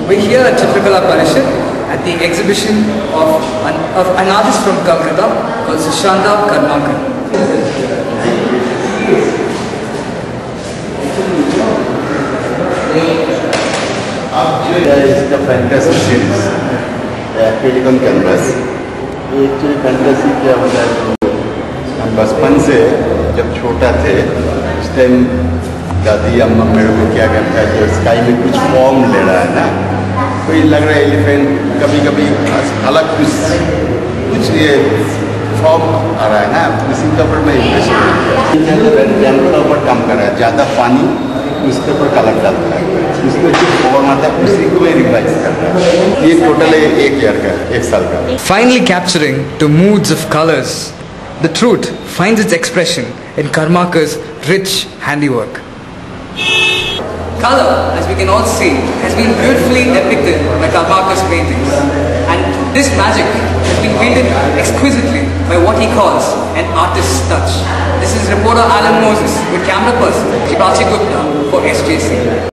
We're here at Chitrakala Parishad at the exhibition of an artist from Calcutta called Karmakar. There is the fantasy series, Helicon Canvas. Actually fantasy क्या होता है? हम बचपन से जब छोटा थे उस टाइम दादी अम्मा मेरे को क्या करता है जो स्काई में कुछ फॉर्म ले रहा है ना, कोई लग रहा है एलिफेंट, कभी कभी अलग कुछ ये फॉर्म आ रहा है ना, उसी के ऊपर मैं इम्प्रेशन के ऊपर काम कर रहा है, ज़्यादा पानी उसके ऊपर कलर डालता है, उसमें जो फॉर्म आता है उसी को मैं रिवाइज कर रहा है। ये टोटल एक ईयर का, एक साल का। Finally capturing the moods of colors, the truth finds its expression in Karmakar's rich handiwork. Color, as we can all see, has been beautifully depicted by Karmakar's paintings, and this magic has been painted exquisitely by what he calls an artist's touch. This is reporter Allan with camera person Prachi for SJC.